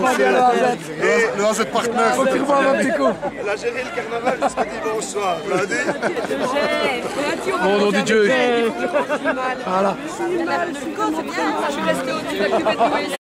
pas bien le AZ. Et le AZ partenaire. Faut que tu revoies un petit coup. Elle a géré le carnaval jusqu'à dimanche soir. Vous l'avez dit? Bon, nom du Dieu. Voilà. Je suis resté au-dessus de la cuvette de